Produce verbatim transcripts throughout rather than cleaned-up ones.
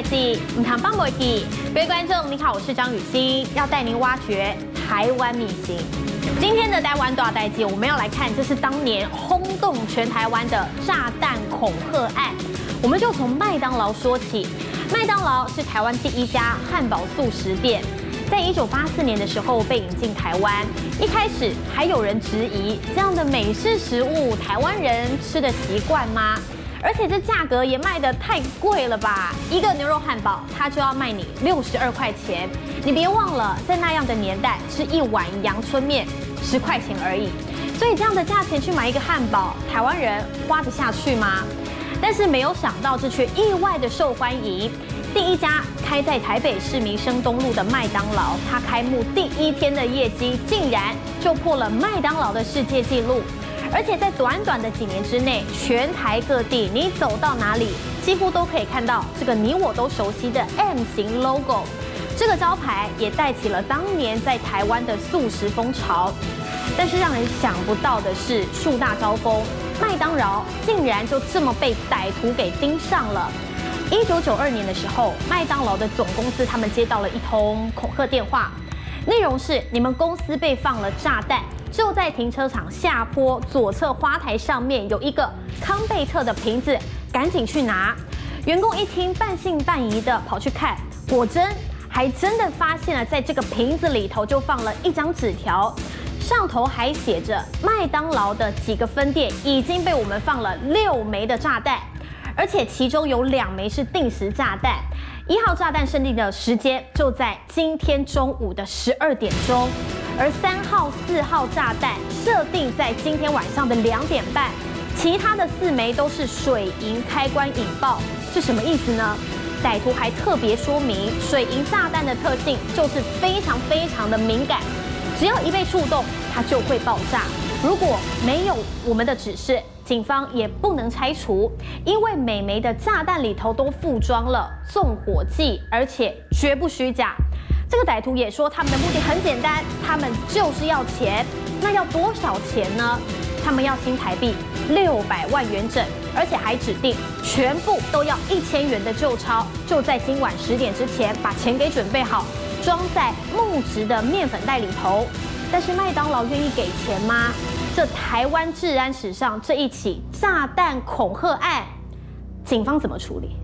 是唔谈帮媒体，各位观众，你好，我是张雨欣，要带您挖掘台湾秘辛。今天的台湾大代记，我们要来看，这是当年轰动全台湾的炸弹恐吓案。我们就从麦当劳说起，麦当劳是台湾第一家汉堡速食店。 在一九八四年的时候被引进台湾，一开始还有人质疑这样的美式食物，台湾人吃得习惯吗？而且这价格也卖得太贵了吧！一个牛肉汉堡，它就要卖你六十二块钱。你别忘了，在那样的年代，吃一碗阳春面十块钱而已。所以这样的价钱去买一个汉堡，台湾人花得下去吗？但是没有想到，这却意外的受欢迎。 第一家开在台北市民生东路的麦当劳，它开幕第一天的业绩竟然就破了麦当劳的世界纪录，而且在短短的几年之内，全台各地你走到哪里，几乎都可以看到这个你我都熟悉的 M 型 logo， 这个招牌也带起了当年在台湾的速食风潮。但是让人想不到的是，树大招风，麦当劳竟然就这么被歹徒给盯上了。 一九九二年的时候，麦当劳的总公司他们接到了一通恐吓电话，内容是你们公司被放了炸弹，就在停车场下坡左侧花台上面有一个康贝特的瓶子，赶紧去拿。员工一听，半信半疑的跑去看，果真还真的发现了，在这个瓶子里头就放了一张纸条，上头还写着麦当劳的几个分店已经被我们放了六枚的炸弹。 而且其中有两枚是定时炸弹，一号炸弹设定的时间就在今天中午的十二点钟，而三号、四号炸弹设定在今天晚上的两点半，其他的四枚都是水银开关引爆，是什么意思呢？歹徒还特别说明，水银炸弹的特性就是非常非常的敏感，只要一被触动，它就会爆炸。如果没有我们的指示， 警方也不能拆除，因为每枚的炸弹里头都附装了纵火剂，而且绝不虚假。这个歹徒也说，他们的目的很简单，他们就是要钱。那要多少钱呢？他们要新台币六百万元整，而且还指定全部都要一千元的旧钞，就在今晚十点之前把钱给准备好，装在木质的面粉袋里头。但是麦当劳愿意给钱吗？ 这台湾治安史上这一起炸弹恐吓案，警方怎么处理？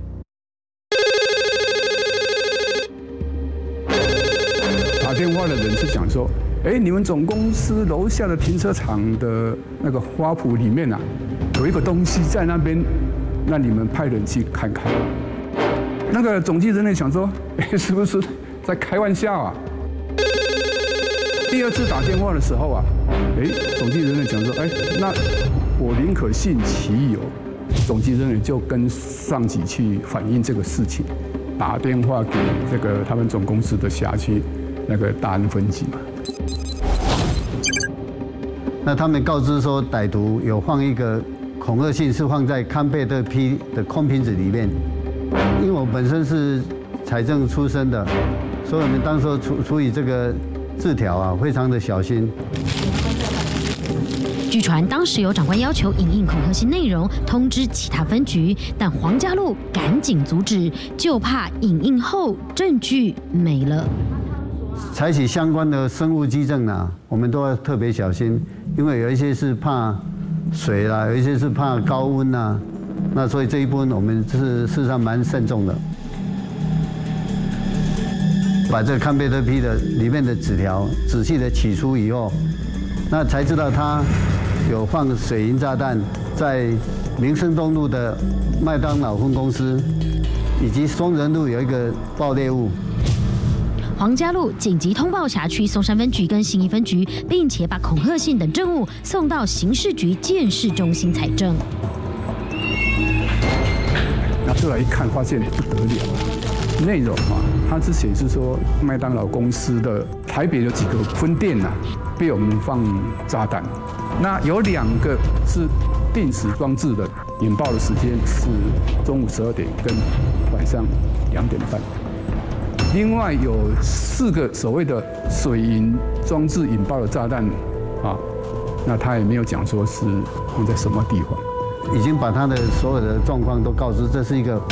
打电话的人是讲说，哎，你们总公司楼下的停车场的那个花圃里面啊，有一个东西在那边，那你们派人去看看。那个总机人员想说，哎，是不是在开玩笑啊？ 第二次打电话的时候啊，哎，总机人员讲说，哎，那我宁可信其有。总机人员就跟上级去反映这个事情，打电话给这个他们总公司的辖区那个大安分局嘛。 那他们告知说，歹徒有放一个恐吓信是放在康贝特 P 的空瓶子里面。因为我本身是财政出身的，所以我们当时处处理这个 字条啊，非常的小心。 据传，当时有长官要求影印恐吓信内容，通知其他分局，但黄家路赶紧阻止，就怕影印后证据没了。 采取相关的生物基证啊，我们都要特别小心，因为有一些是怕水啦，有一些是怕高温啊，那所以这一部分我们是事实上蛮慎重的。 把这个康贝特 P 的里面的纸条仔细的取出以后，那才知道他有放水银炸弹在民生东路的麦当劳分公司，以及松仁路有一个爆裂物。 黄家路紧急通报辖区松山分局跟信义分局，并且把恐吓信等证物送到刑事局鉴识中心采证。 拿出来一看，发现不得了。 内容啊，它是显示说麦当劳公司的台北有几个分店呐、啊，被我们放炸弹。那有两个是定时装置的，引爆的时间是中午十二点跟晚上两点半。另外有四个所谓的水银装置引爆的炸弹啊，那他也没有讲说是放在什么地方。 已经把他的所有的状况都告知，这是一个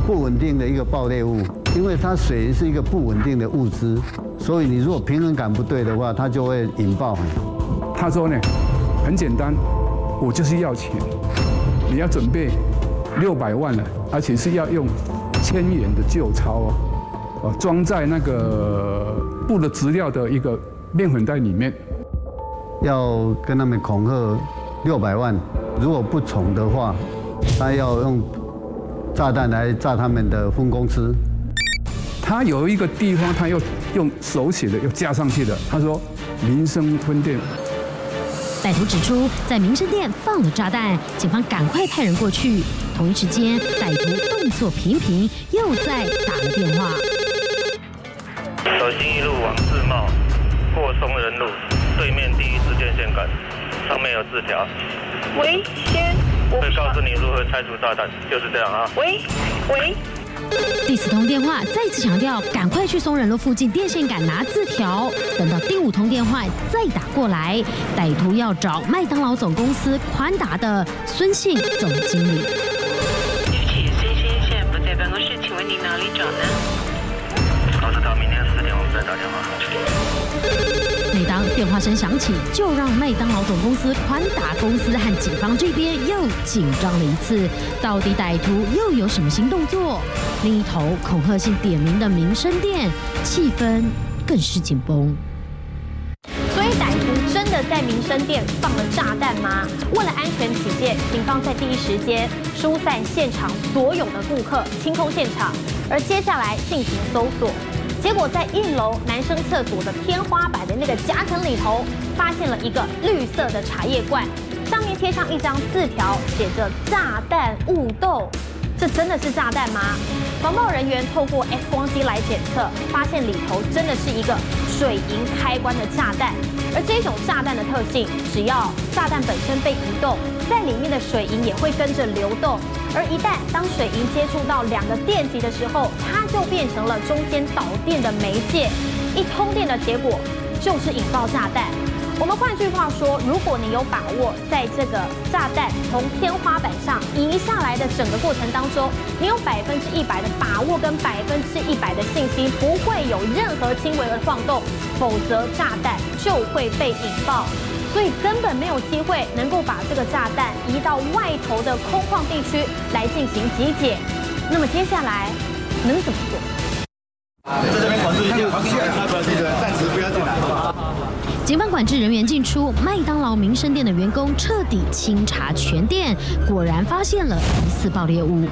不稳定的一个爆裂物，因为它水银是一个不稳定的物质，所以你如果平衡感不对的话，它就会引爆。 他说呢，很简单，我就是要钱，你要准备六百万了，而且是要用千元的旧钞哦，哦装在那个布的质料的一个面粉袋里面， 要跟他们恐吓六百万，如果不从的话，他要用炸弹来炸他们的分公司。 他有一个地方，他又用手写的又加上去的，他说民生分店。 歹徒指出，在民生店放了炸弹，警方赶快派人过去。同一时间，歹徒动作频频，又再打了电话。 走新一路往自贸，过松仁路，对面第一支电线杆，上面有字条。 喂，先，我会告诉你如何拆除炸弹，就是这样啊。 喂，喂。 第四通电话再次强调，赶快去松仁路附近电线杆拿字条。等到第五通电话再打过来，歹徒要找麦当劳总公司宽达的孙姓总经理。 对不起，孙先生不在办公室，请问您哪里找呢？ 告诉他明天四点我们再打电话。 每当电话声响起，就让麦当劳总公司宽达公司和警方这边又紧张了一次。到底歹徒又有什么新动作？另一头恐吓性点名的民生店，气氛更是紧绷。 所以歹徒真的在民生店放了炸弹吗？为了安全起见，警方在第一时间疏散现场所有的顾客，清空现场，而接下来进行搜索。结果在一楼男生厕所的天花板的那个夹层里头，发现了一个绿色的茶叶罐，上面贴上一张字条，写着“炸弹勿动”。这真的是炸弹吗？防爆人员透过 X 光机来检测，发现里头真的是一个水银开关的炸弹。而这种炸弹的特性，只要炸弹本身被移动，在里面的水银也会跟着流动。而一旦当水银接触到两个电极的时候，它就变成了中间导电的媒介，一通电的结果就是引爆炸弹。我们换句话说，如果你有把握在这个炸弹从天花板上移下来的整个过程当中，你有百分之一百的把握跟百分之一百的信心，不会有任何轻微的晃动，否则炸弹就会被引爆。所以根本没有机会能够把这个炸弹移到外头的空旷地区来进行集结。那么接下来能怎么做？ 在这边管制一下，记得暂时不要进来。 警方管制人员进出麦当劳民生店的员工彻底清查全店，果然发现了疑似爆裂物。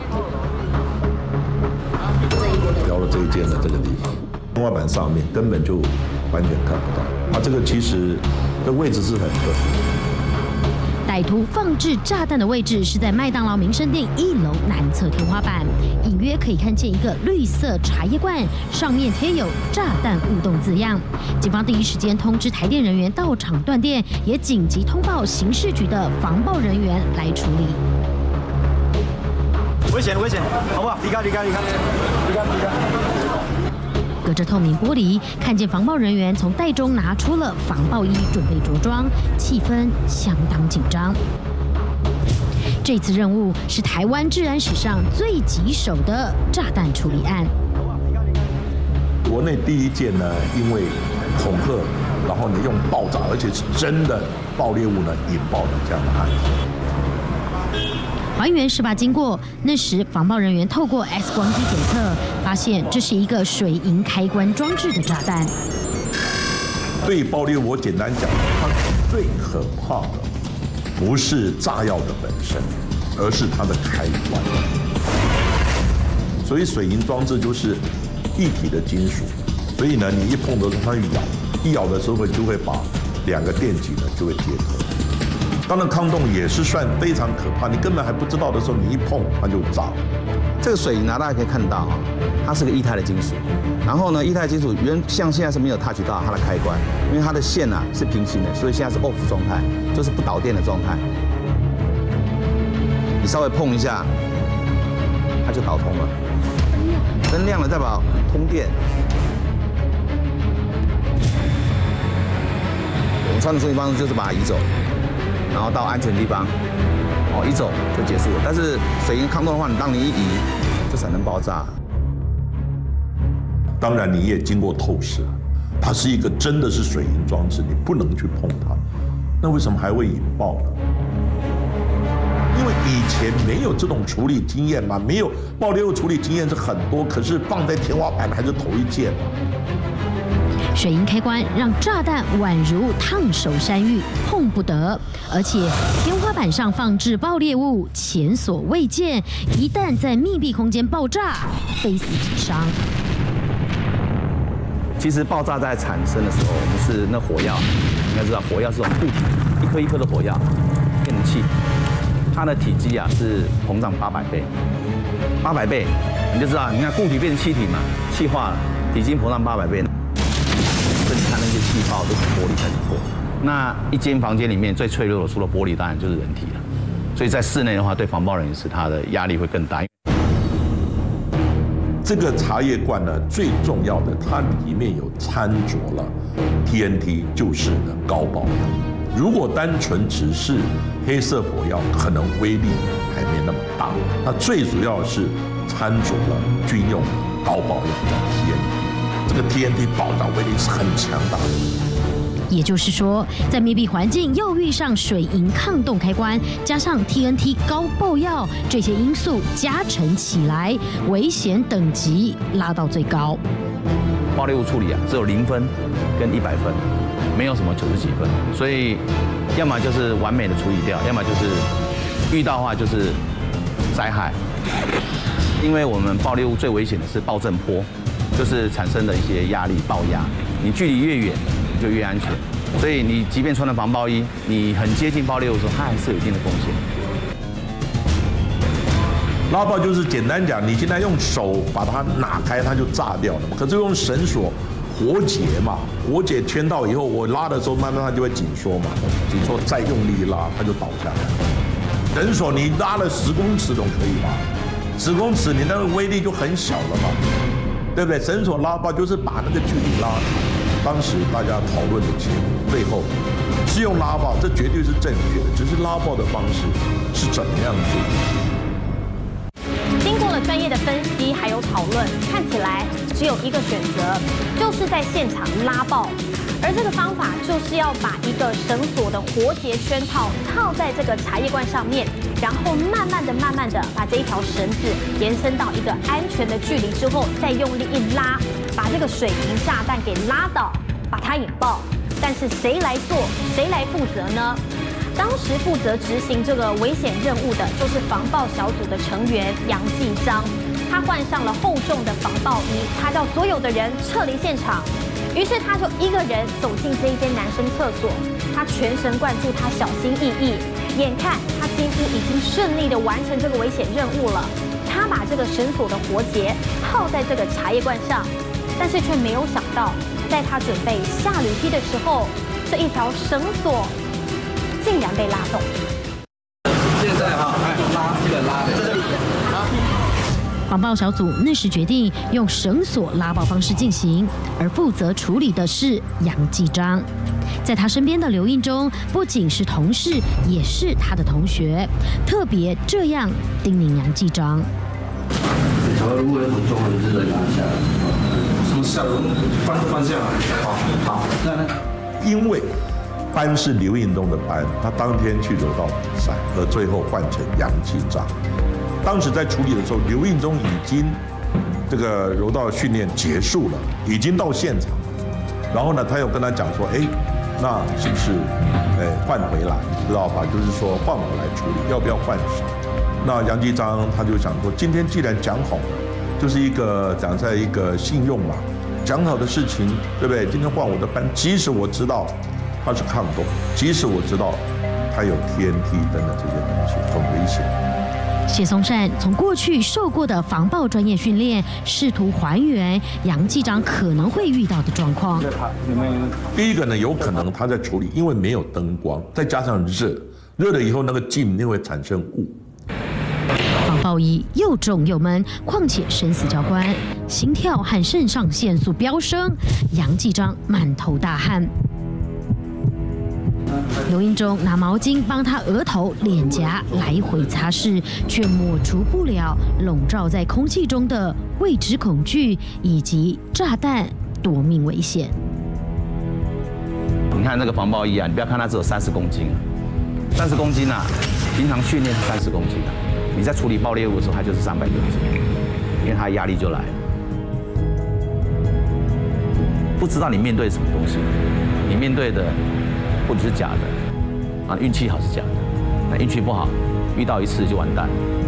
标了这一间的这个地方，天花板上面根本就完全看不到。它这个其实的位置是很特殊。 歹徒放置炸弹的位置是在麦当劳民生店一楼南侧天花板，隐约可以看见一个绿色茶叶罐，上面贴有“炸弹勿动”字样。警方第一时间通知台电人员到场断电，也紧急通报刑事局的防爆人员来处理。 危险，危险，好不好？离开，离开，离开，离开，离开。 隔着透明玻璃，看见防爆人员从袋中拿出了防爆衣，准备着装，气氛相当紧张。这次任务是台湾治安史上最棘手的炸弹处理案。 国内第一件呢，因为恐吓，然后呢用爆炸，而且是真的爆裂物呢引爆的这样的案子。 还原事发经过，那时防爆人员透过 X 光机检测，发现这是一个水银开关装置的炸弹。 对于爆裂物，我简单讲，它最可怕的不是炸药的本身，而是它的开关。所以水银装置就是一体的金属，所以呢，你一碰的时候它一咬，一咬的时候就会把两个电极呢就会接合。当然抗冻也是算非常可怕，你根本还不知道的时候，你一碰它就炸了。 这个水银呢，大家可以看到啊，它是个液态的金属。然后呢，液态金属原像现在是没有 touch 到它的开关，因为它的线呢、啊、是平行的，所以现在是 off 状态，就是不导电的状态。你稍微碰一下，它就导通了，灯亮了代表通电。我们传统处理方式就是把它移走。然后到安全地方，哦，一走就结束了。但是水银抗冻的话，你当你一移， 就产生爆炸。 当然，你也经过透视了，它是一个真的是水银装置，你不能去碰它。那为什么还会引爆呢？因为以前没有这种处理经验嘛，没有爆裂物处理经验是很多，可是放在天花板还是头一件嘛。 水银开关让炸弹宛如烫手山芋，碰不得，而且天花板上放置爆裂物，前所未见。一旦在密闭空间爆炸，非死即伤。 其实爆炸在产生的时候，我们是那火药，应该知道火药是从固体一颗一颗的火药变成气体，它的体积啊是膨胀八百倍，八百倍你就知道，你看固体变成气体嘛，气化了，体积膨胀八百倍。所以你看那些气泡都是玻璃开始破。那一间房间里面最脆弱的除了玻璃，当然就是人体了。所以在室内的话，对防爆人员是它的压力会更大。 这个茶叶罐呢，最重要的，它里面有掺着了 T N T， 就是呢高爆药。如果单纯只是黑色火药，可能威力还没那么大。那最主要是掺着了军用的高爆药，叫 T N T。这个 T N T 爆炸威力是很强大的。 也就是说，在密闭环境又遇上水银抗冻开关，加上 T N T 高爆药，这些因素加成起来，危险等级拉到最高。 爆裂物处理啊，只有零分跟一百分，没有什么九十几分，所以要么就是完美的处理掉，要么就是遇到的话就是灾害。因为我们爆裂物最危险的是爆震波，就是产生的一些压力爆压，你距离越远就越安全，所以你即便穿了防爆衣，你很接近爆裂物的时候，它还是有一定的风险。 拉爆就是简单讲，你现在用手把它拿开，它就炸掉了嘛。可是用绳索活结嘛，活结圈到以后，我拉的时候慢慢它就会紧缩嘛，紧缩再用力拉，它就倒下来。绳索你拉了十公尺总可以吧？十公尺你那个威力就很小了嘛，对不对？绳索拉爆就是把那个距离拉长。当时大家讨论的结果，最后是用拉爆，这绝对是正确的，只是拉爆的方式是怎么样做？ 经过了专业的分析还有讨论，看起来只有一个选择，就是在现场拉爆。而这个方法就是要把一个绳索的活结圈套套在这个茶叶罐上面，然后慢慢的、慢慢的把这一条绳子延伸到一个安全的距离之后，再用力一拉，把这个水银炸弹给拉倒，把它引爆。但是谁来做，谁来负责呢？当时负责执行这个危险任务的就是防爆小组的成员杨继章，他换上了厚重的防爆衣，他叫所有的人撤离现场。于是他就一个人走进这一间男生厕所，他全神贯注，他小心翼翼。眼看他几乎已经顺利的完成这个危险任务了，他把这个绳索的活结套在这个茶叶罐上，但是却没有想到，在他准备下铝梯的时候，这一条绳索竟然被拉动。 现在哈，拉这个拉的在这里啊。 防爆小组那时决定用绳索拉爆方式进行，而负责处理的是杨继章。在他身边的刘应忠不仅是同事，也是他的同学，特别这样叮咛杨继章： 如果有种中文字的拿下来，什么下翻翻下来，好好，那呢？ 因为班是刘应忠的班，他当天去柔道比赛，而最后换成杨继章。当时在处理的时候，刘应忠已经这个柔道训练结束了，已经到现场了。然后呢，他又跟他讲说，哎，那是不是，哎，换回来，知道吧？就是说换我来处理，要不要换手？那杨继章他就想说，今天既然讲好了，就是一个讲在一个信用嘛，讲好的事情，对不对？今天换我的班，即使我知道他是抗冻，即使我知道他有 T N T 等等这些东西，很危险。 谢松善从过去受过的防爆专业训练，试图还原杨继章可能会遇到的状况。 第一个呢，有可能他在处理，因为没有灯光，再加上热，热了以后那个镜一定会产生雾。 防爆衣又重又闷，况且生死交关，心跳和肾上腺素飙升，杨继章满头大汗。 刘英忠拿毛巾帮他额头、脸颊来回擦拭，却抹除不了笼罩在空气中的未知恐惧以及炸弹夺命危险。 你看那个防爆衣啊，你不要看它只有三十公斤，三十公斤啊，平常训练是三十公斤啊，你在处理爆裂物的时候，它就是三百公斤，因为它压力就来了。不知道你面对什么东西，你面对的或者是假的，啊，运气好是假的，那运气不好，遇到一次就完蛋。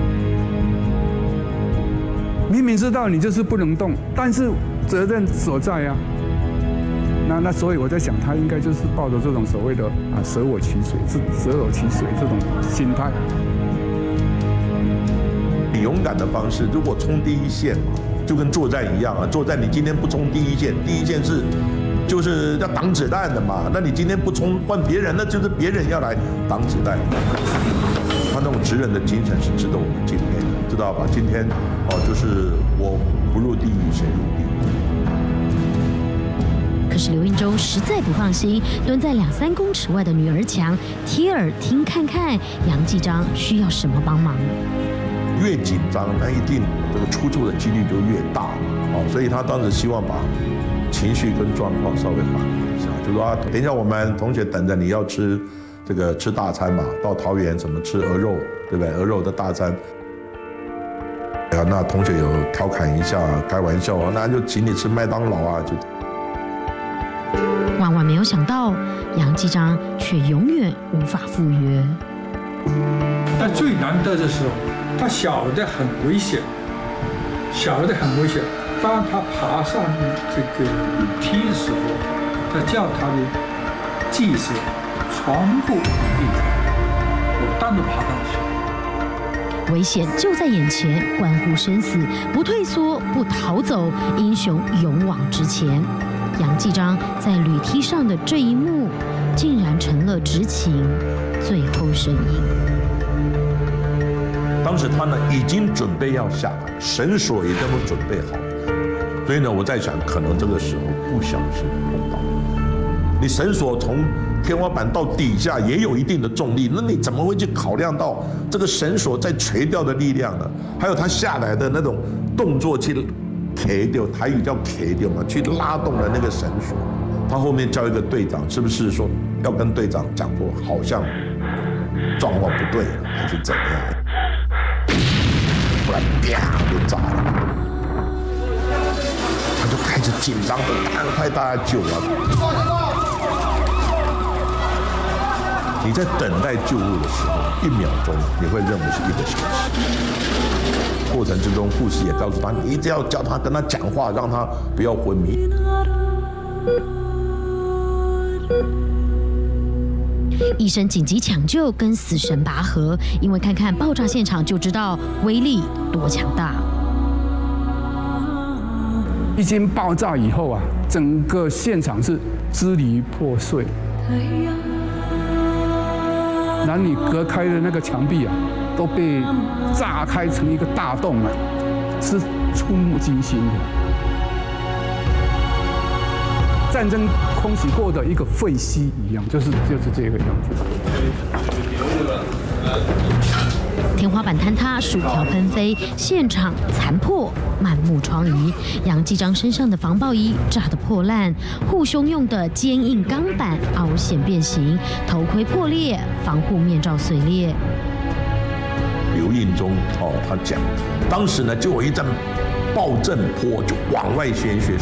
明明知道你就是不能动，但是责任所在啊。那那所以我在想，他应该就是抱着这种所谓的啊舍我其谁，是舍我其谁这种心态。 你勇敢的方式，如果冲第一线嘛，就跟作战一样啊。作战你今天不冲第一线，第一线是就是要挡子弹的嘛。那你今天不冲，换别人，那就是别人要来挡子弹。他那种职人的精神是值得我们敬佩的，知道吧？今天哦，就是我不入地狱谁入地狱？ 可是刘英忠实在不放心，蹲在两三公尺外的女儿墙，贴耳听看看杨继章需要什么帮忙。 越紧张，那一定这个出错的几率就越大哦。所以他当时希望把情绪跟状况稍微缓和一下，就说啊，等一下我们同学等着你要吃这个吃大餐嘛，到桃园怎么吃鹅肉，对不对？鹅肉的大餐。哎呀，那同学有调侃一下，开玩笑啊，那就请你吃麦当劳啊，就。 万万没有想到，杨继章却永远无法赴约。 在最难得的时候，他晓得很危险，晓得很危险。当他爬上这个梯的时候，他叫他的技师全部闭嘴，我单独爬上去。 危险就在眼前，关乎生死，不退缩，不逃走，英雄勇往直前。杨继章在铝梯上的这一幕，竟然成了执勤最后声音。 当时他呢已经准备要下来，绳索也都准备好，所以呢我在想，可能这个时候不小心碰到。你绳索从天花板到底下也有一定的重力，那你怎么会去考量到这个绳索在垂掉的力量呢？还有他下来的那种动作去。K 掉，台语叫 K 掉嘛，去拉动了那个绳索。他后面叫一个队长，是不是说要跟队长讲说，好像状况不对了，还是怎样？不然啪就炸了，他就开始紧张的赶快大家救啊！你在等待救护的时候，一秒钟你会认为是一个小时。过程之中，护士也告诉他，你一定要叫他跟他讲话，让他不要昏迷。 医生紧急抢救，跟死神拔河，因为看看爆炸现场就知道威力多强大。 一经爆炸以后啊，整个现场是支离破碎，男女隔开的那个墙壁啊，都被炸开成一个大洞啊，是触目惊心的。战争空袭过的一个废墟一样，就是就是这个样子。 天花板坍塌，薯条喷飞，现场残破，满目疮痍。杨继章身上的防爆衣炸得破烂，护胸用的坚硬钢板凹陷变形，头盔破裂，防护面罩碎裂。 刘应忠哦，他讲，当时呢就有一阵暴震波就往外宣泄，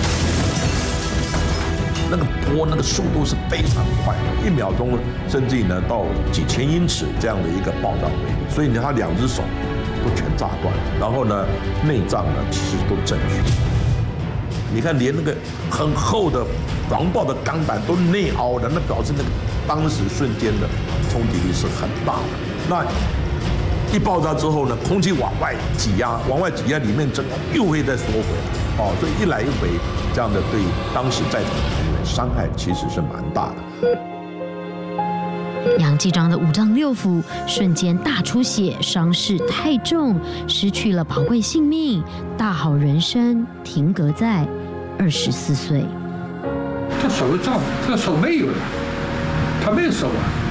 那个波那个速度是非常快的，一秒钟甚至呢到几千英尺这样的一个爆炸威力，所以呢他两只手都全炸断，然后呢内脏呢其实都震虚。你看连那个很厚的防爆的钢板都内凹的，那表示那个当时瞬间的冲击力是很大的。那一爆炸之后呢，空气往外挤压，往外挤压，里面真的又会再缩回来，哦，所以一来一回这样的对当时在场的人员伤害其实是蛮大的。 杨继章的五脏六腑瞬间大出血，伤势太重，失去了宝贵性命，大好人生停格在二十四岁。 他手上，这手没有了， 还没有烧完。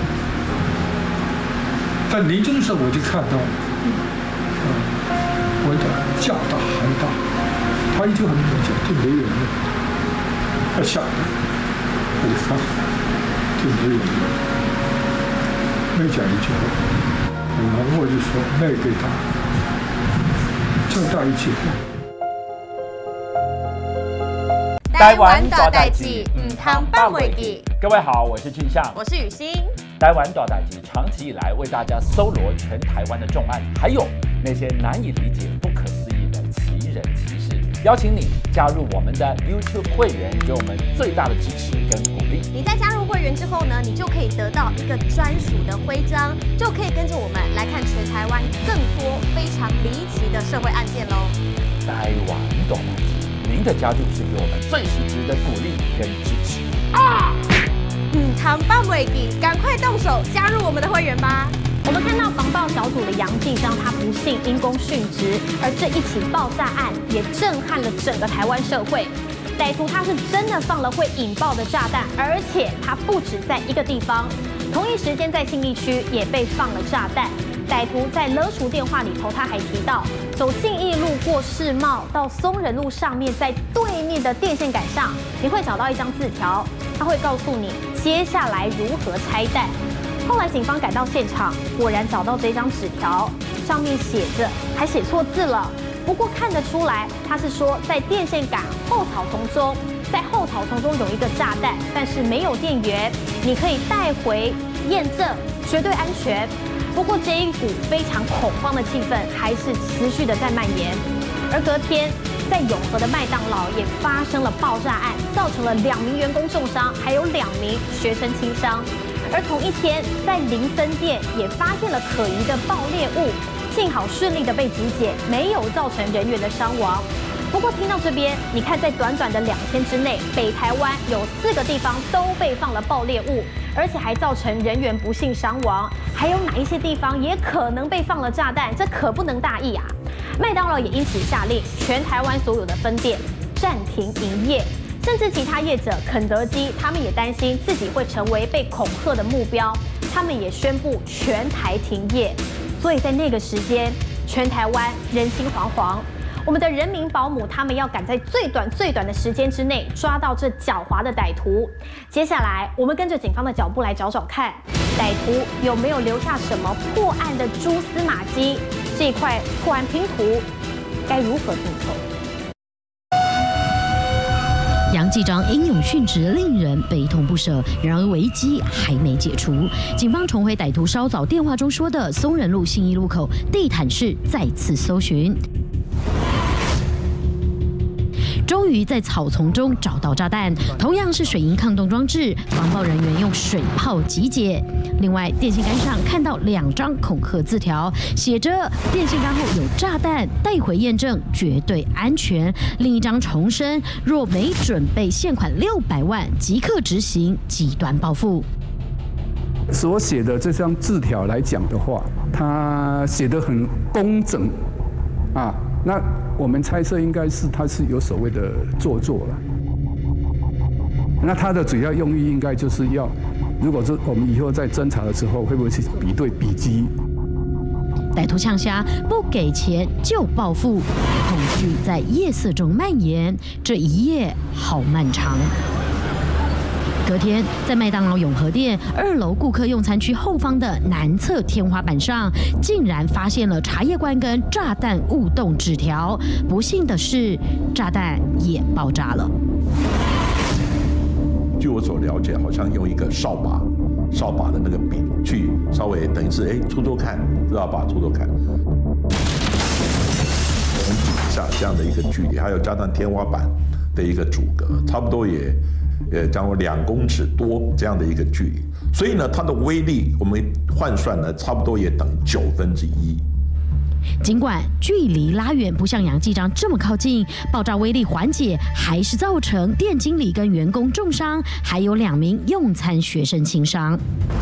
但临终的时候我就看到，嗯，闻到叫大喊大，他一直很明显就没人了，他吓得我发就没人了，没讲一句话，然后我就说卖给他，就带一句话。 台湾大代志，唔通放袂记。各位好，我是俊相， 我是雨欣。 台湾大代志长期以来为大家搜罗全台湾的重案，还有那些难以理解、不可思议的奇人奇事。邀请你加入我们的 YouTube 会员，给我们最大的支持跟鼓励。 你在加入会员之后呢，你就可以得到一个专属的徽章，就可以跟着我们来看全台湾更多非常离奇的社会案件喽。 台湾大代志。您的加入是给我们最实质的鼓励跟支持啊！ 嗯，糖爆尾记，赶快动手加入我们的会员吧！我们看到防爆小组的杨继章，他不幸因公殉职，而这一起爆炸案也震撼了整个台湾社会。歹徒他是真的放了会引爆的炸弹，而且他不止在一个地方，同一时间在信义区也被放了炸弹。歹徒在勒赎电话里头，他还提到，走信义路过世贸到松仁路上面，在对面的电线杆上，你会找到一张字条，他会告诉你接下来如何拆弹。后来警方赶到现场，果然找到这张纸条，上面写着，还写错字了，不过看得出来，他是说在电线杆后草丛中，在后草丛中有一个炸弹，但是没有电源，你可以带回验证，绝对安全。不过这一股非常恐慌的气氛还是持续的在蔓延，而隔天在永和的麦当劳也发生了爆炸案，造成了两名员工重伤，还有两名学生轻伤。而同一天，在林森店也发现了可疑的爆裂物，幸好顺利的被集结，没有造成人员的伤亡。不过听到这边，你看在短短的两天之内，北台湾有四个地方都被放了爆裂物，而且还造成人员不幸伤亡。还有哪一些地方也可能被放了炸弹？这可不能大意啊！麦当劳也因此下令，全台湾所有的分店暂停营业，甚至其他业者肯德基，他们也担心自己会成为被恐吓的目标，他们也宣布全台停业。所以在那个时间，全台湾人心惶惶。我们的人民保姆，他们要赶在最短最短的时间之内抓到这狡猾的歹徒。接下来，我们跟着警方的脚步来找找看，歹徒有没有留下什么破案的蛛丝马迹？这一块破案拼图该如何拼凑？ 杨继章英勇殉职，令人悲痛不舍。然而危机还没解除，警方重回歹徒稍早电话中说的松仁路信义路口地毯式再次搜寻。终于在草丛中找到炸弹，同样是水银抗冻装置，防爆人员用水炮集结。另外，电线杆上看到两张恐吓字条，写着“电线杆后有炸弹，带回验证，绝对安全”。另一张重申，若没准备现款六百万，即刻执行极端报复。 所写的这张字条来讲的话，他写得很工整啊，那。我们猜测应该是他是有所谓的做作了，那他的主要用意应该就是要，如果是我们以后在侦查的时候，会不会去比对笔迹？ 歹徒呛下不给钱就报复，恐惧在夜色中蔓延，这一夜好漫长。隔天，在麦当劳永和店二楼顾客用餐区后方的南侧天花板上，竟然发现了茶叶罐跟炸弹误动纸条。不幸的是，炸弹也爆炸了。 据我所了解，好像用一个扫把，扫把的那个柄去稍微等于是哎搓搓看，扫把搓搓看。从底下这样的一个距离，还有加上天花板的一个阻隔，差不多也。呃，将近两公尺多这样的一个距离，所以呢，它的威力我们换算呢，差不多也等九分之一。 尽管距离拉远，不像杨继章这么靠近，爆炸威力缓解，还是造成店经理跟员工重伤，还有两名用餐学生轻伤。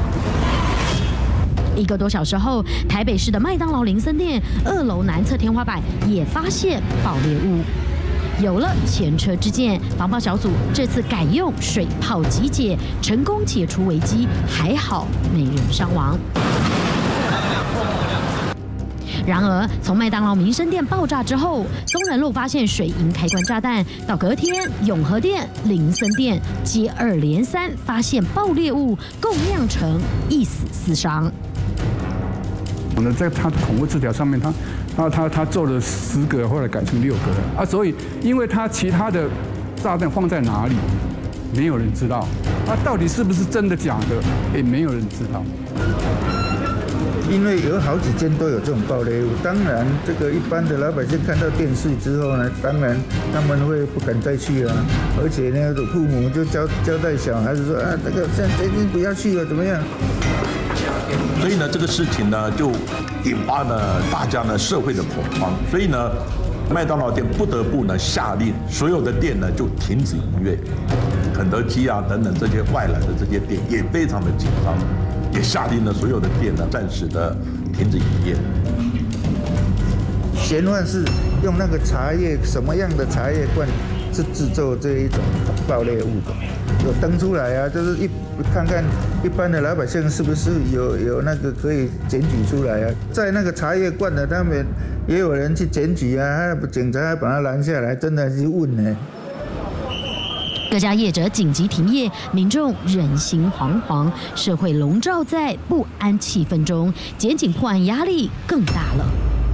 一个多小时后，台北市的麦当劳林森店二楼南侧天花板也发现爆裂物。 有了前车之鉴，防爆小组这次改用水炮集解，成功解除危机，还好没人伤亡。然而，从麦当劳民生店爆炸之后，东仁路发现水银开关炸弹，到隔天永和店、林森店接二连三发现爆裂物，共酿成一死四伤。 呢，在他的恐怖治疗上面，他他他他做了十个，后来改成六个啊，所以因为他其他的炸弹放在哪里，没有人知道，啊，到底是不是真的假的，也没有人知道。 因为有好几间都有这种爆裂物，当然这个一般的老百姓看到电视之后呢，当然他们会不敢再去啊，而且呢，父母就交交代小孩子说啊，这个现在决定不要去了，怎么样？ 所以呢，这个事情呢，就引发了大家呢社会的恐慌，所以呢，麦当劳店不得不呢下令所有的店呢就停止营业，肯德基啊等等这些外来的这些店也非常的紧张。也下令了所有的店呢，暂时的停止营业。 嫌犯是用那个茶叶什么样的茶叶罐是制作这一种爆裂物的，有登出来啊，就是一看看一般的老百姓是不是有有那个可以检举出来啊，在那个茶叶罐的他们也有人去检举啊，警察还把他拦下来，真的是问呢。 各家业者紧急停业，民众人心惶惶，社会笼罩在不安气氛中，检警破案压力更大了。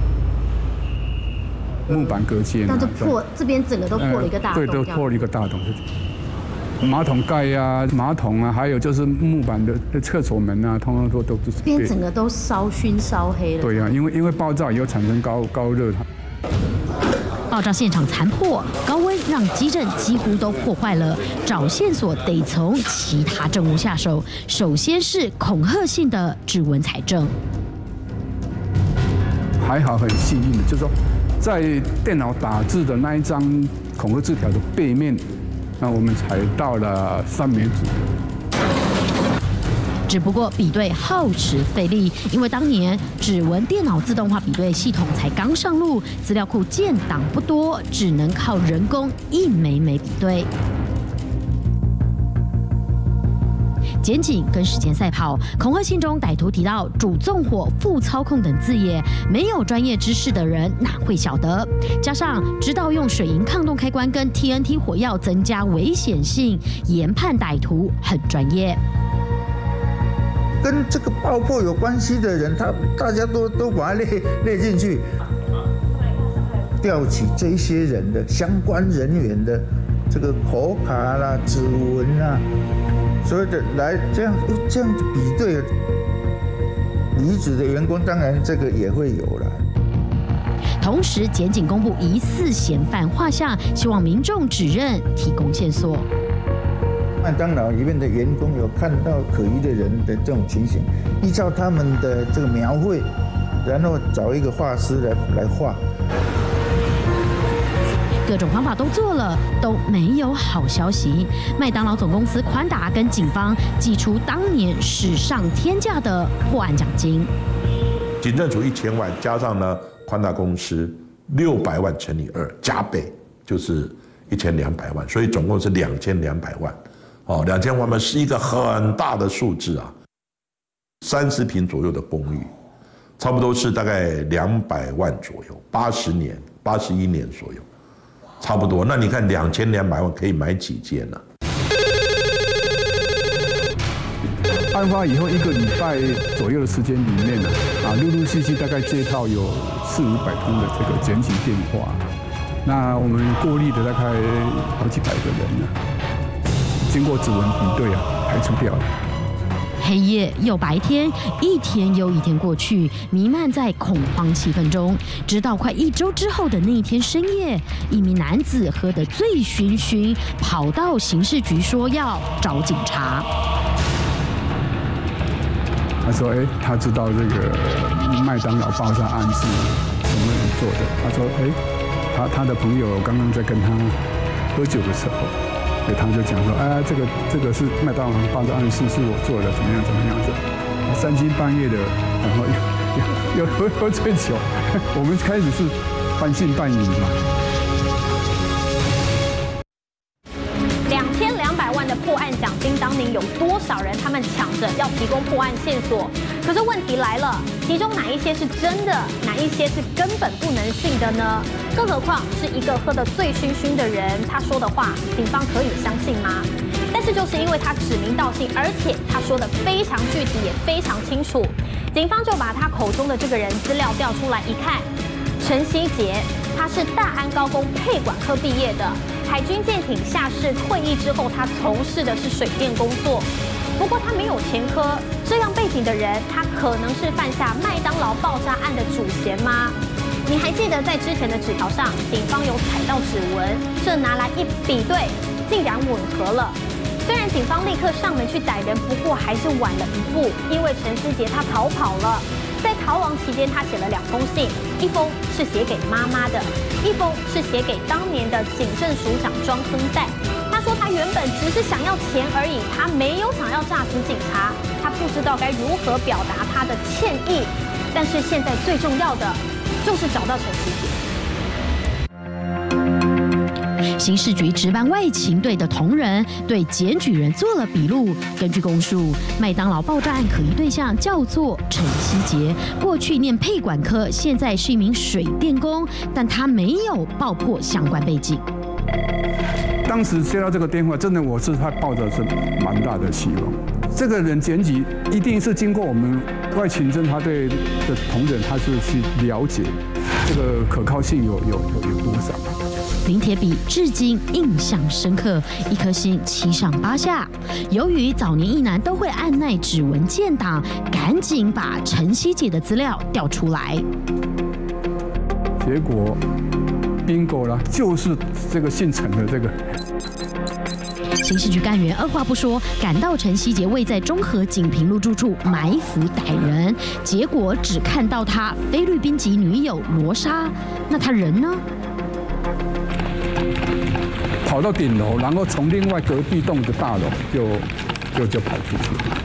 木板隔间， 那就破这边整个都破了一个大洞， 对，都破了一个大洞。马桶盖呀、马桶啊，还有就是木板的厕所门啊，通通都都这边整个都烧熏烧黑了。 对呀、啊，因为因为爆炸以后产生高高热。 爆炸现场残破，高温让基证几乎都破坏了。找线索得从其他证物下手，首先是恐吓性的指纹采证。 还好很幸运的，就是说在电脑打字的那一张恐吓字条的背面，那我们采到了三枚指纹。 只不过比对耗时费力，因为当年指纹电脑自动化比对系统才刚上路，资料库建档不多，只能靠人工一枚枚比对。检警跟时间赛跑，恐吓信中歹徒提到主纵火、副操控等字眼，没有专业知识的人哪会晓得？加上知道用水银抗冻开关跟 T N T 火药增加危险性，研判歹徒很专业。 跟这个爆破有关系的人，他大家都都把他列列进去，调取这些人的相关人员的这个口卡啦、指纹啦，所有的来这样这样子比对，离职的员工当然这个也会有了。 同时，检警公布疑似嫌犯画像，希望民众指认，提供线索。 麦当劳里面的员工有看到可疑的人的这种情形，依照他们的这个描绘，然后找一个画师来来画。 各种方法都做了，都没有好消息。麦当劳总公司宽达跟警方寄出当年史上天价的破案奖金， 警政署一千万，加上呢宽达公司六百万乘以二加倍，就是一千两百万，所以总共是两千两百万。哦，两千万嘛是一个很大的数字啊，三十平左右的公寓，差不多是大概两百万左右，八十年、八十一年左右，差不多。那你看两千两百万可以买几间呢、 啊？案发以后一个礼拜左右的时间里面呢，啊，陆陆续续大概接到有四五百通的这个检警电话，那我们过滤的大概好几百个人呢。经过指纹比对啊，排除掉了。 黑夜又白天，一天又一天过去，弥漫在恐慌气氛中。直到快一周之后的那一天深夜，一名男子喝得醉醺醺，跑到刑事局说要找警察。 他说：“哎，他知道这个麦当劳爆炸案是什么人做的。”他说：“哎，他他的朋友刚刚在跟他喝酒的时候。”所以他就讲说，哎，这个这个是麦当劳爆炸案是是我做的，怎么样怎么样子？三更半夜的，然后又又喝喝醉酒，我们开始是半信半疑嘛。 多少人他们抢着要提供破案线索。可是问题来了，其中哪一些是真的，哪一些是根本不能信的呢？更何况是一个喝得醉醺醺的人，他说的话，警方可以相信吗？但是就是因为他指名道姓，而且他说的非常具体，也非常清楚，警方就把他口中的这个人资料调出来一看，陈希杰，他是大安高工配管科毕业的，海军舰艇下士退役之后，他从事的是水电工作。不过他没有前科，这样背景的人，他可能是犯下麦当劳爆炸案的主嫌吗？你还记得在之前的纸条上，警方有采到指纹，这拿来一比对，竟然吻合了。虽然警方立刻上门去逮人，不过还是晚了一步，因为陈思杰他逃跑了。在逃亡期间，他写了两封信，一封是写给妈妈的，一封是写给当年的警政署长庄亨代。他说他原本只是想要钱而已，他没有想要炸死警察，他不知道该如何表达他的歉意。但是现在最重要的就是找到陈思杰。 刑事局值班外勤队的同仁对检举人做了笔录。根据供述，麦当劳爆炸案可疑对象叫做陈希杰，过去念配管科，现在是一名水电工，但他没有爆破相关背景。 当时接到这个电话，真的我是他抱着是蛮大的希望。这个人检举一定是经过我们外勤侦查队的同仁，他是去了解这个可靠性有有有有多少。 林铁比至今印象深刻，一颗心七上八下。由于早年一男都会按捺指纹建档，赶紧把陈希杰的资料调出来。 结果 bingo 啦，就是这个姓陈的这个。 刑事局干员二话不说，赶到陈希杰位在中和锦屏路住处埋伏逮人，结果只看到他菲律宾籍女友罗莎，那他人呢？ 跑到顶楼，然后从另外隔壁栋的大楼就就就跑出去了。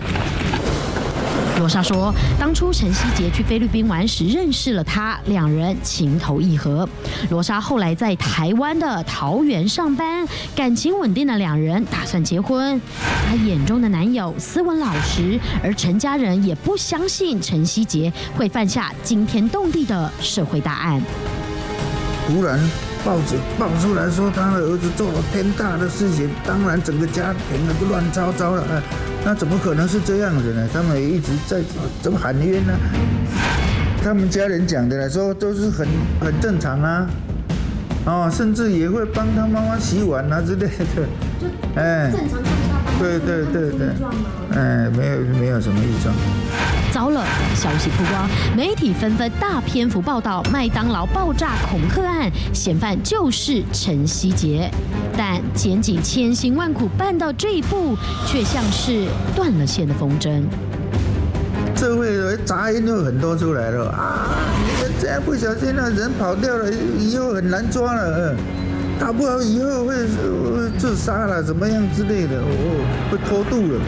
罗莎说，当初陈希杰去菲律宾玩时认识了他，两人情投意合。罗莎后来在台湾的桃园上班，感情稳定的两人打算结婚。她眼中的男友斯文老实，而陈家人也不相信陈希杰会犯下惊天动地的社会大案。 突然报纸爆出来说他的儿子做了天大的事情，当然整个家庭都乱糟糟了。那怎么可能是这样子呢？他们也一直在怎么喊冤呢？他们家人讲的来说都是很很正常啊，哦，甚至也会帮他妈妈洗碗啊之类的。哎，正常对对对对，哎，没有没有什么异状。 糟了！消息曝光，媒体纷纷大篇幅报道麦当劳爆炸恐吓案，嫌犯就是陈希杰。但检警千辛万苦办到这一步，却像是断了线的风筝。 社会的杂音就很多出来了啊！你们这样不小心了，人跑掉了，以后很难抓了。搞不好以后会会自杀了，怎么样之类的，哦，会偷渡了。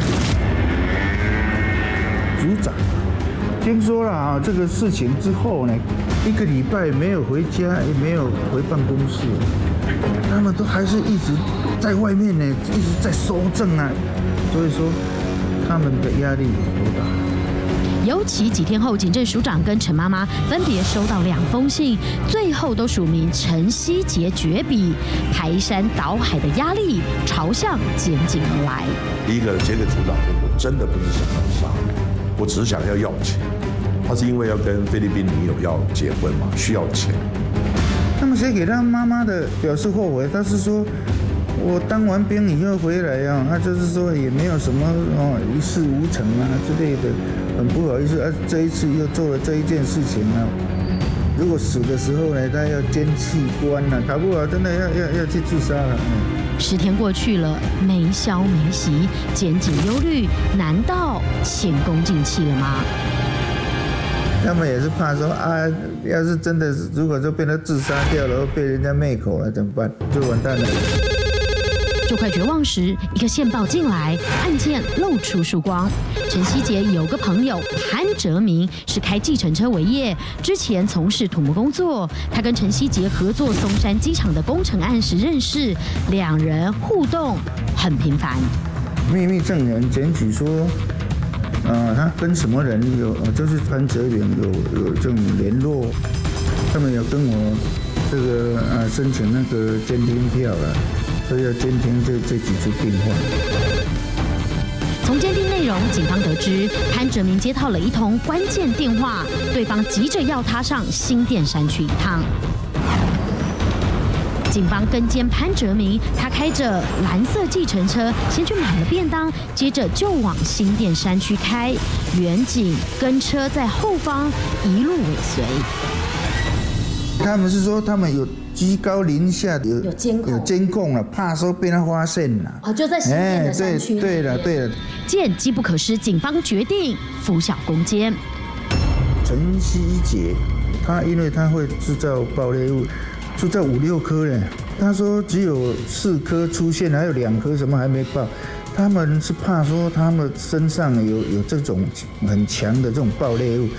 组长听说了啊，这个事情之后呢，一个礼拜没有回家，也没有回办公室，他们都还是一直在外面呢，一直在搜证啊，所以说他们的压力有多大？ 尤其几天后，警政署长跟陈妈妈分别收到两封信，最后都署名陈希杰绝笔，排山倒海的压力朝向检警而来。 第一个写给组长说，我真的不是想要杀，我只是想要要钱。他是因为要跟菲律宾女友要结婚嘛，需要钱。 他们写给他妈妈的表示后悔，他是说，我当完兵以后回来啊，他就是说也没有什么哦一事无成啊之类的，很不好意思啊，这一次又做了这一件事情啊。如果死的时候呢，他要捐器官了，搞不好真的要要要去自杀了。 十天过去了，没消没息，检警忧虑，难道前功尽弃了吗？ 他们也是怕说啊，要是真的是，如果说被他自杀掉了，被人家灭口了怎么办？就完蛋了。 就快绝望时，一个线报进来，案件露出曙光。陈希杰有个朋友潘哲明是开计程车为业，之前从事土木工作。他跟陈希杰合作松山机场的工程案时认识，两人互动很频繁。 秘密证人检举说，呃，他跟什么人有，就是潘哲远有有这种联络，他们有跟我这个呃申请那个监听票了，所以要监听这这几处电话。 从监听内容，警方得知潘哲明接到了一通关键电话，对方急着要他上新店山区一趟。警方跟监潘哲明，他开着蓝色计程车，先去买了便当，接着就往新店山区开。远警跟车在后方一路尾随。 他们是说他们有居高临下，有有监控， 有监控了，怕说被他发现了。 啊，就在新店的山区。 对了，对了。 见机不可失，警方决定拂晓攻坚。 陈希杰，他因为他会制造爆裂物，制造五六颗呢。他说只有四颗出现，还有两颗什么还没爆。他们是怕说他们身上有有这种很强的这种爆裂物。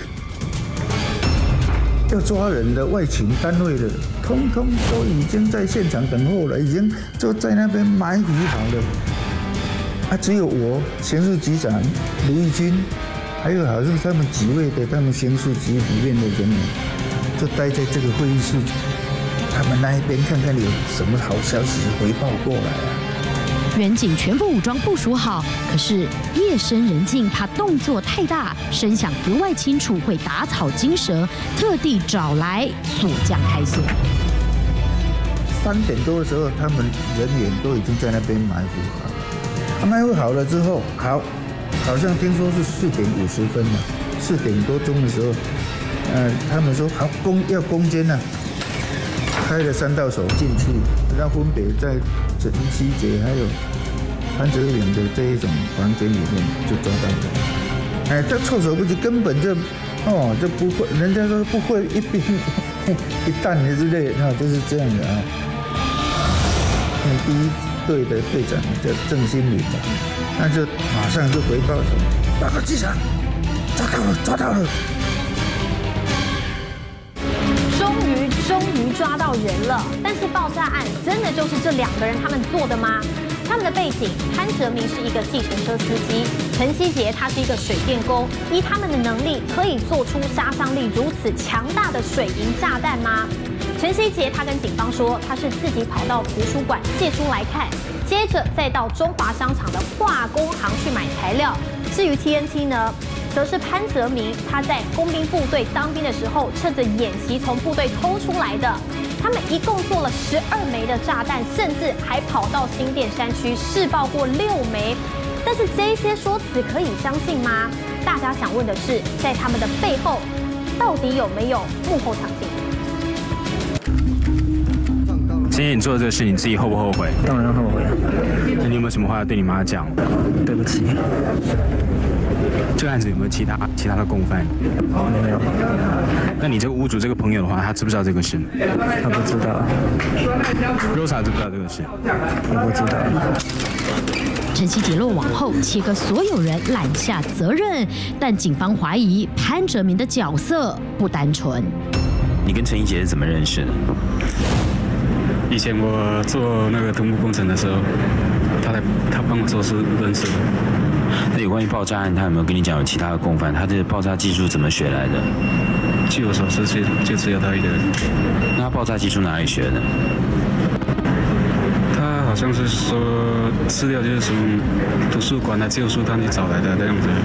要抓人的外勤单位的，通通都已经在现场等候了，已经就在那边埋伏好了。啊，只有我刑事局长卢义军，还有好像他们几位的他们刑事局里面的人员，就待在这个会议室，他们那一边看看有什么好消息回报过来啊。 远警全副武装部署好，可是夜深人静，怕动作太大，声响格外清楚，会打草惊蛇，特地找来锁匠开锁。 三点多的时候，他们人员都已经在那边埋伏好。他埋伏好了之后，好，好像听说是四点五十分嘛，四点多钟的时候，呃，他们说好攻要攻坚了，开了三道手进去，然后分别在陈希杰还有潘哲远的这一种房间里面就抓到了。哎，这措手不及，根本就哦就不会，人家说不会一兵一弹的之类，啊，就是这样的啊。第一队的队长叫郑新宇吧，那就马上就回报说：“报告机长，抓到了，抓到了。” 终于，终于抓到人了。但是爆炸案真的就是这两个人他们做的吗？他们的背景，潘哲明是一个计程车司机，陈希杰他是一个水电工。依他们的能力，可以做出杀伤力如此强大的水银炸弹吗？陈希杰他跟警方说，他是自己跑到图书馆借书来看，接着再到中华商场的化工行去买材料。至于 T N T 呢，则是潘哲明他在工兵部队当兵的时候，趁着演习从部队偷出来的。他们一共做了十二枚的炸弹，甚至还跑到新店山区试爆过六枚。但是这些说辞可以相信吗？大家想问的是，在他们的背后，到底有没有幕后抢镜？ 今天你做的这个事，你自己后不后悔？ 当然后悔啊！ 那你有没有什么话要对你妈讲？ 对不起。 这个案子有没有其他其他的共犯？ 没有。 那你这个屋主这个朋友的话，他知不知道这个事？ 他不知道。 Rosa 知不知道这个事？ 他不知道。 陈希杰落网后，切割所有人揽下责任，但警方怀疑潘哲明的角色不单纯。 你跟陈希杰是怎么认识的？ 以前我做那个土木工程的时候，他来他帮我做事认识的。 那有关于爆炸案，他有没有跟你讲有其他的共犯？他的爆炸技术怎么学来的？ 据我所知，就就只有他一个人。 那他爆炸技术哪里学的？ 他好像是说资料就是从图书馆的旧书摊去找来的那样子。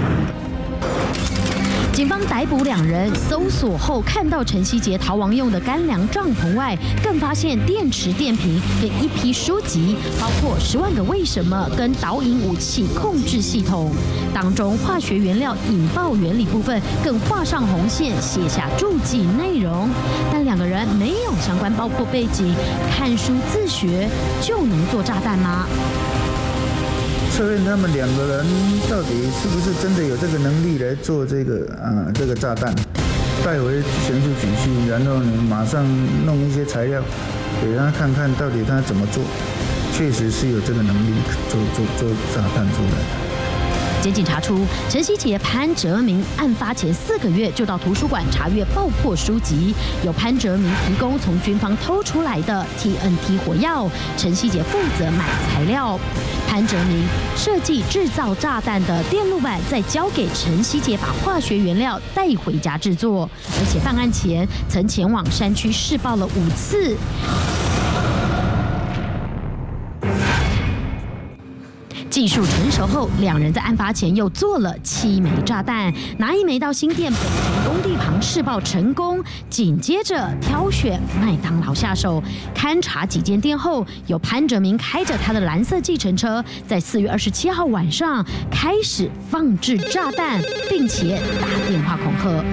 警方逮捕两人，搜索后看到陈希杰逃亡用的干粮帐篷外，更发现电池、电瓶跟一批书籍，包括《十万个为什么》跟导引武器控制系统。当中化学原料引爆原理部分更画上红线，写下注记内容。但两个人没有相关爆破背景，看书自学就能做炸弹吗？ 测验他们两个人到底是不是真的有这个能力来做这个啊、呃、这个炸弹，带回刑事局去，然后呢马上弄一些材料给他看看到底他怎么做，确实是有这个能力做做做炸弹出来的。 检警查出，陈希杰、潘哲明案发前四个月就到图书馆查阅爆破书籍，由潘哲明提供从军方偷出来的 T N T 火药，陈希杰负责买材料。潘哲明设计制造炸弹的电路板，再交给陈希杰把化学原料带回家制作，而且犯案前曾前往山区试爆了五次。技术成熟后，两人在案发前又做了七枚炸弹，拿一枚到新店北屯工地旁试爆成功，紧接着挑选麦当劳下手。勘查几间店后，有潘哲明开着他的蓝色计程车，在四月二十七号晚上开始放置炸弹，并且打电话恐吓。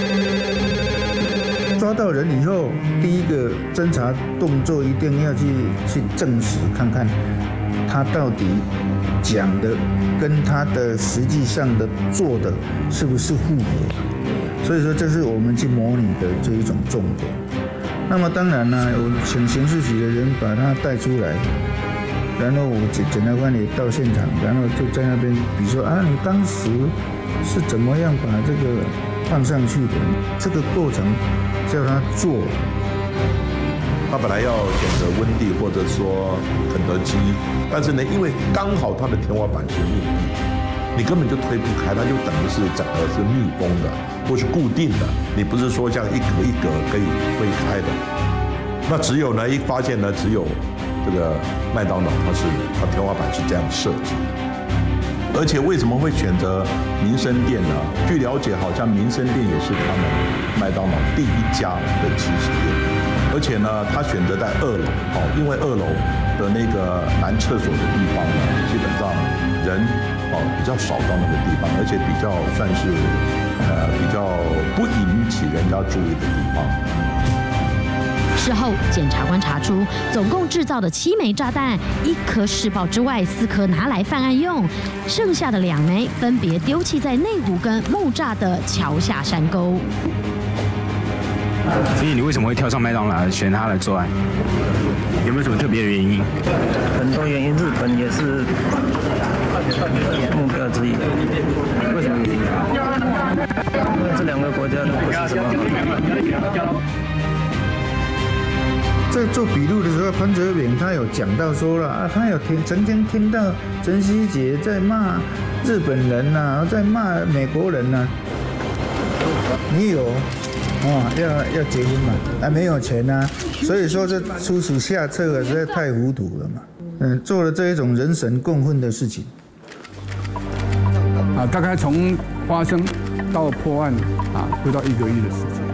抓到人以后，第一个侦查动作一定要去去证实看看他到底讲的跟他的实际上的做的是不是符合，所以说这是我们去模拟的这一种重点。那么当然呢，我请刑事局的人把他带出来，然后我检检察官也到现场，然后就在那边比说啊，你当时是怎么样把这个放上去的？这个过程叫他做。 他本来要选择温蒂或者说肯德基，但是呢，因为刚好它的天花板是密闭，你根本就推不开，它就等于是整个是密封的或是固定的，你不是说像一格一格可以推开的。那只有呢，一发现呢，只有这个麦当劳，它是它天花板是这样设计的。而且为什么会选择民生店呢？据了解，好像民生店也是他们麦当劳第一家的起始店。而且呢，他选择在二楼，哦，因为二楼的那个男厕所的地方呢，基本上人哦比较少到那个地方，而且比较算是呃比较不引起人家注意的地方。 事后，检察官查出，总共制造的七枚炸弹，一颗试爆之外，四颗拿来犯案用，剩下的两枚分别丢弃在内湖跟木栅的桥下山沟。 所以你为什么会跳上麦当劳选他来作案？有没有什么特别的原因？ 很多原因，日本也是目标之一。为什么？因为这两个国家都不是什么好。 在做笔录的时候，潘哲明他有讲到说了啊，他有听曾经听到陈希杰在骂日本人呐、啊，在骂美国人呐、啊。你有？哦，要要结婚嘛，还没有钱啊，所以说这出此下策啊，实在太糊涂了嘛。嗯，做了这一种人神共愤的事情。 啊，大概从发生到破案啊，不到一个月的时间。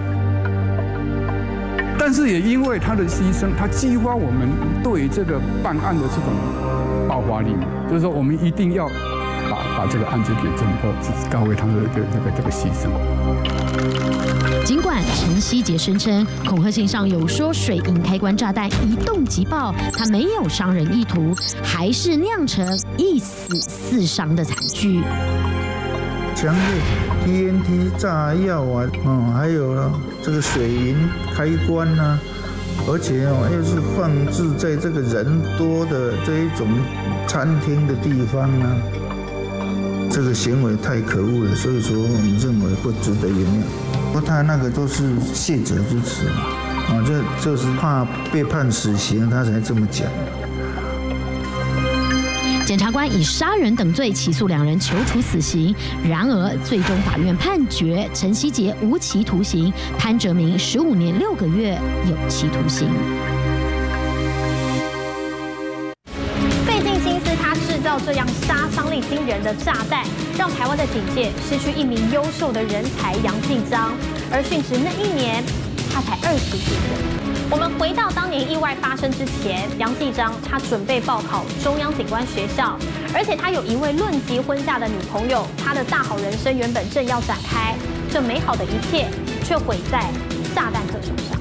但是也因为他的牺牲，他激发我们对这个办案的这种爆发力，就是说我们一定要把把这个案子给侦破，高为他的这个这个这个牺牲。 尽管陈希杰声称恐吓信上有说水银开关炸弹一动即爆，他没有伤人意图，还是酿成一死四伤的惨剧。 强烈 T N T 炸药啊，哦，还有呢这个水银开关啊，而且哦又是放置在这个人多的这一种餐厅的地方啊，这个行为太可恶了，所以说我们认为不值得原谅。不过他那个都是谢责之词嘛，啊，这就是怕被判死刑，他才这么讲。 检察官以杀人等罪起诉两人，求处死刑。然而，最终法院判决陈希杰无期徒刑，潘哲明十五年六个月有期徒刑。 费尽心思，他制造这样杀伤力惊人的炸弹，让台湾的警界失去一名优秀的人才杨继章。而殉职那一年，他才二十几岁。我们回到当年意外发生之前，杨继章他准备报考中央警官学校，而且他有一位论及婚嫁的女朋友，他的大好人生原本正要展开，这美好的一切却毁在炸弹客手上。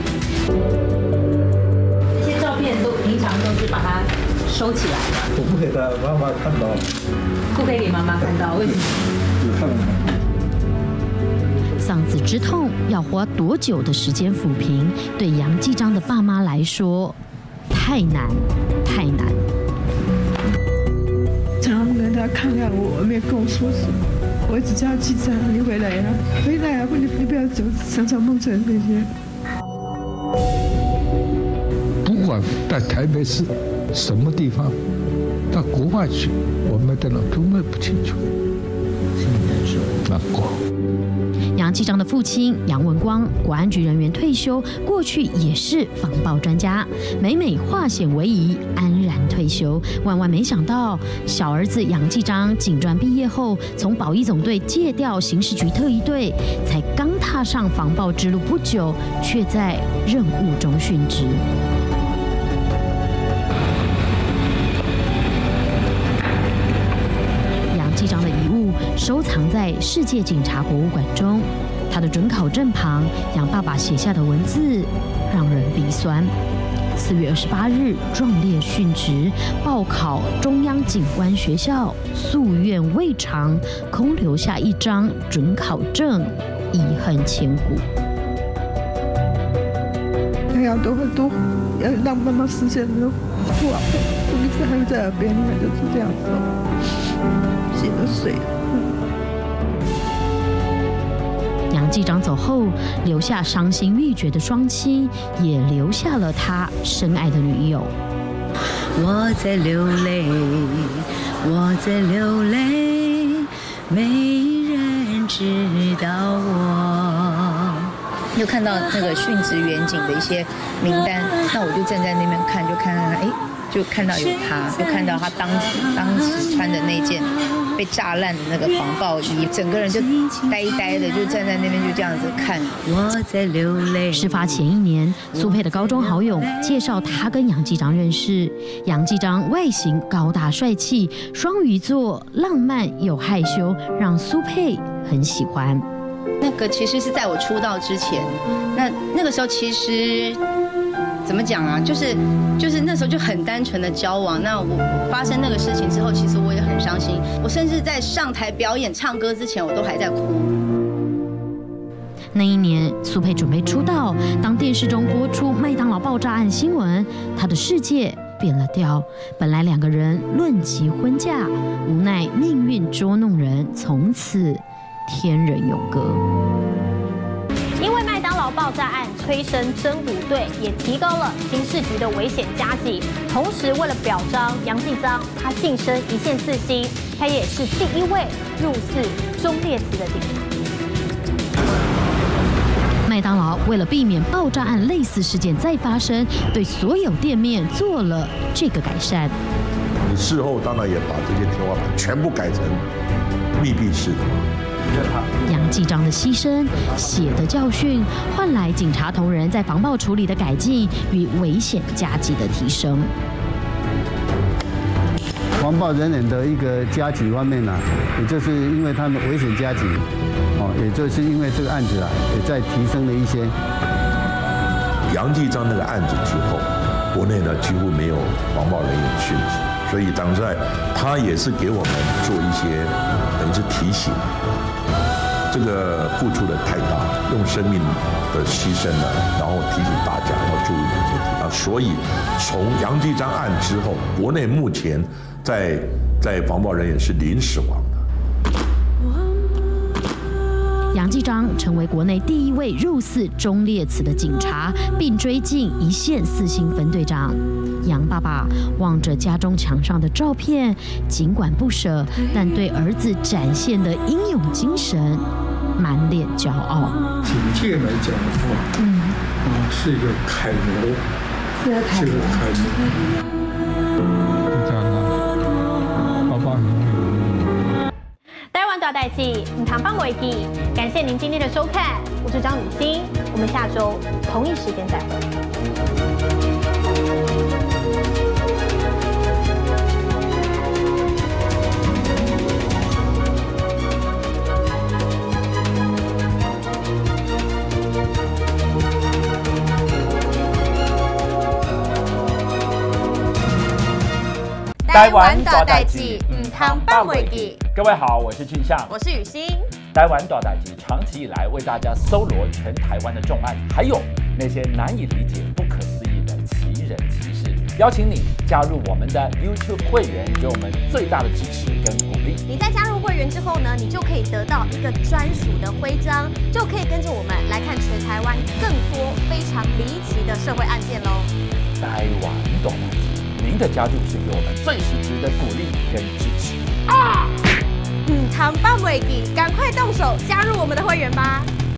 这些照片都平常都是把它收起来的， 我不给他妈妈看到， 不可以给妈妈看到，为什么？ 丧子之痛要花多久的时间抚平？对杨继章的爸妈来说，太难，太难。 常跟他他看看我，没有跟我说什么。我一直叫他记账，你回来啊，回来啊，不你你不要走常常梦成那些。 不管在台北市什么地方，到国外去，我们的人根本不清楚，难过。 杨继章的父亲杨文光，国安局人员退休，过去也是防暴专家，每每化险为夷，安然退休。万万没想到，小儿子杨继章警专毕业后，从保一总队借调刑事局特一队，才刚踏上防暴之路不久，却在任务中殉职。杨继章的遗物收藏在世界警察博物馆中，他的准考证旁，杨爸爸写下的文字让人鼻酸。四月二十八日壮烈殉职，报考中央警官学校，夙愿未偿，空留下一张准考证，遗恨千古。 还有多很多要让妈妈实现的话，我一直还在耳边，就是这样子。写了水。 杨继章走后，留下伤心欲绝的双亲，也留下了他深爱的女友。 我在流泪，我在流泪，没人知道我。就看到那个殉职远景的一些名单，那我就站在那边看，就看看哎。就看到有他，就看到他当时当时穿的那件被炸烂的那个防暴衣，整个人就呆呆的，就站在那边就这样子看。我在流泪。 事发前一年，苏佩的高中好友介绍他跟杨继章认识。杨继章外形高大帅气，双鱼座，浪漫又害羞，让苏佩很喜欢。 那个其实是在我出道之前，那那个时候其实。怎么讲啊？就是就是那时候就很单纯的交往。那我发生那个事情之后，其实我也很伤心。我甚至在上台表演唱歌之前，我都还在哭。 那一年，苏佩准备出道，当电视中播出麦当劳爆炸案新闻，她的世界变了调。本来两个人论及婚嫁，无奈命运捉弄人，从此天人永隔。 因为麦当劳爆炸案催生侦五队，也提高了刑事局的危险加级。同时，为了表彰杨继章，他晋升一线四星，他也是第一位入祀忠烈祠的警察。 麦当劳为了避免爆炸案类似事件再发生，对所有店面做了这个改善。 你事后当然也把这些天花板全部改成密闭式的。 杨继章的牺牲、血的教训，换来警察同仁在防暴处理的改进与危险加级的提升。 防暴人员的一个加级方面呢、啊，也就是因为他们危险加级，哦，也就是因为这个案子啊，也在提升了一些。 杨继章那个案子之后，国内呢几乎没有防暴人员殉职，所以当在他也是给我们做一些等于是提醒。这个付出的太大，用生命的牺牲呢，然后提醒大家要注意哪些地方。所以从杨继章案之后，国内目前在在防暴人员是零死亡的。 杨继章成为国内第一位入祀忠烈祠的警察，并追进一线四星分队长。杨爸爸望着家中墙上的照片，尽管不舍，但对儿子展现的英勇精神满脸骄傲。 警界来讲的话，嗯，啊，是一个楷模，是个楷模。这样啊，爸爸。 台湾大代记，唔通放袂记。感谢您今天的收看，我是张雨欣，我们下周同一时间再会。 台湾大代志，唔通放袂记。各位好，我是俊相， 我是雨欣。 台湾大代志长期以来为大家搜罗全台湾的重案，还有那些难以理解、不可思议的奇人奇事。 邀请你加入我们的 YouTube 会员，给我们最大的支持跟鼓励。 你在加入会员之后呢，你就可以得到一个专属的徽章，就可以跟着我们来看全台湾更多非常离奇的社会案件喽。 台湾懂，您的加入是给我们最实质的鼓励跟支持啊！ 嗯，糖棒尾记，赶快动手加入我们的会员吧！